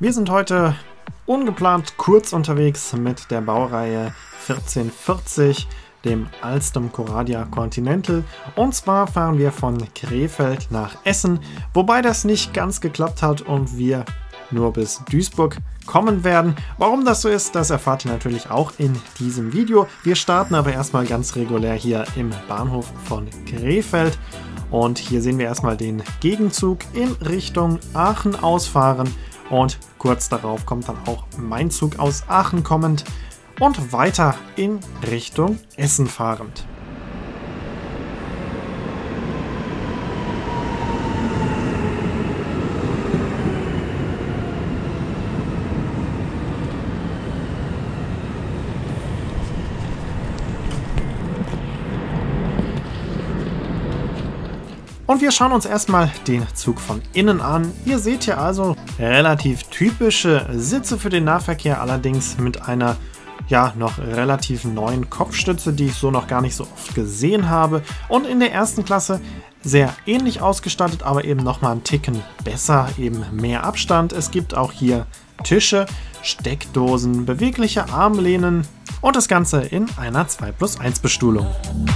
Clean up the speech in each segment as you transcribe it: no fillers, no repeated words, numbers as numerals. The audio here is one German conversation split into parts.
Wir sind heute ungeplant kurz unterwegs mit der Baureihe 1440, dem Alstom Coradia Continental. Und zwar fahren wir von Krefeld nach Essen, wobei das nicht ganz geklappt hat und wir nur bis Duisburg kommen werden. Warum das so ist, das erfahrt ihr natürlich auch in diesem Video. Wir starten aber erstmal ganz regulär hier im Bahnhof von Krefeld. Und hier sehen wir erstmal den Gegenzug in Richtung Aachen ausfahren. Und kurz darauf kommt dann auch mein Zug aus Aachen kommend und weiter in Richtung Essen fahrend. Und wir schauen uns erstmal den Zug von innen an. Ihr seht hier also relativ typische Sitze für den Nahverkehr, allerdings mit einer noch relativ neuen Kopfstütze, die ich so noch gar nicht so oft gesehen habe. Und in der ersten Klasse sehr ähnlich ausgestattet, aber eben nochmal einen Ticken besser, eben mehr Abstand. Es gibt auch hier Tische, Steckdosen, bewegliche Armlehnen und das Ganze in einer 2+1 Bestuhlung.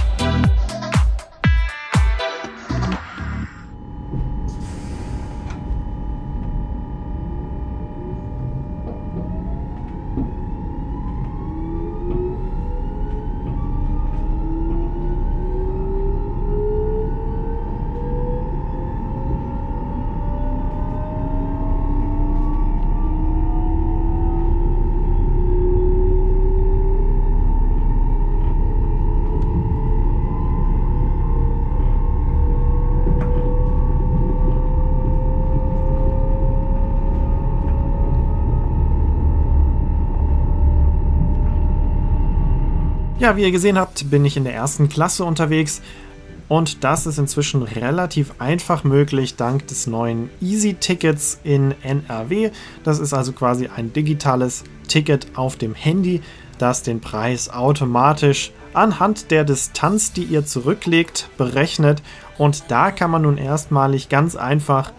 Ja, wie ihr gesehen habt, bin ich in der ersten Klasse unterwegs und das ist inzwischen relativ einfach möglich dank des neuen Easy-Tickets in NRW. Das ist also quasi ein digitales Ticket auf dem Handy, das den Preis automatisch anhand der Distanz, die ihr zurücklegt, berechnet. Und da kann man nun erstmalig ganz einfach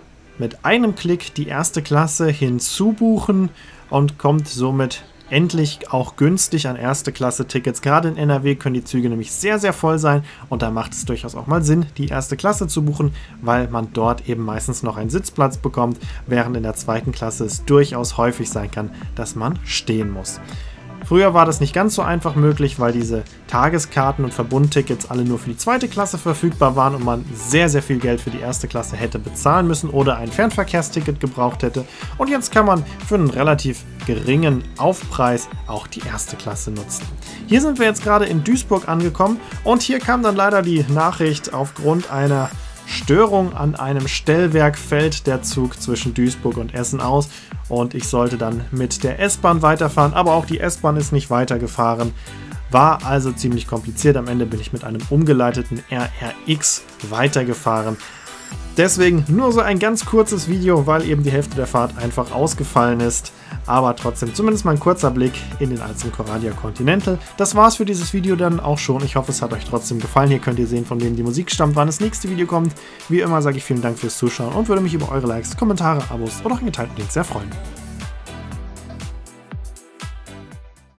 mit einem Klick die erste Klasse hinzubuchen und kommt somit endlich auch günstig an Erste-Klasse-Tickets. Gerade in NRW können die Züge nämlich sehr, sehr voll sein und da macht es durchaus auch mal Sinn, die erste Klasse zu buchen, weil man dort eben meistens noch einen Sitzplatz bekommt, während in der zweiten Klasse es durchaus häufig sein kann, dass man stehen muss. Früher war das nicht ganz so einfach möglich, weil diese Tageskarten und Verbundtickets alle nur für die zweite Klasse verfügbar waren und man sehr, sehr viel Geld für die erste Klasse hätte bezahlen müssen oder ein Fernverkehrsticket gebraucht hätte. Und jetzt kann man für einen relativ geringen Aufpreis auch die erste Klasse nutzen. Hier sind wir jetzt gerade in Duisburg angekommen und hier kam dann leider die Nachricht, aufgrund einer Störung an einem Stellwerk fällt der Zug zwischen Duisburg und Essen aus und ich sollte dann mit der S-Bahn weiterfahren, aber auch die S-Bahn ist nicht weitergefahren. War also ziemlich kompliziert. Am Ende bin ich mit einem umgeleiteten RRX weitergefahren. Deswegen nur so ein ganz kurzes Video, weil eben die Hälfte der Fahrt einfach ausgefallen ist. Aber trotzdem zumindest mal ein kurzer Blick in den Alstom Coradia Continental. Das war's für dieses Video dann auch schon. Ich hoffe, es hat euch trotzdem gefallen. Hier könnt ihr sehen, von wem die Musik stammt, wann das nächste Video kommt. Wie immer sage ich vielen Dank fürs Zuschauen und würde mich über eure Likes, Kommentare, Abos oder auch einen geteilten Link sehr freuen.